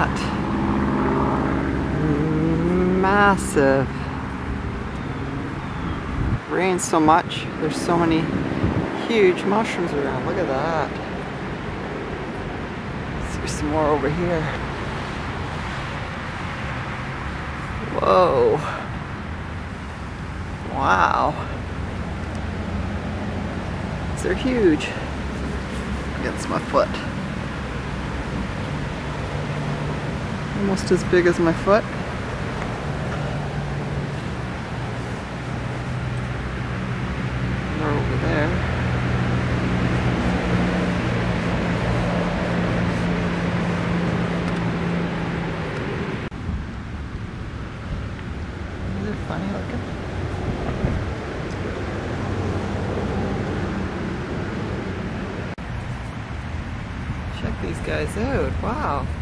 that. Massive. Rains so much. There's so many huge mushrooms around. Look at that. There's some more over here. Whoa. Wow. They're huge. Against my foot. Almost as big as my foot. They're over there. They're funny looking. Check these guys out. Wow.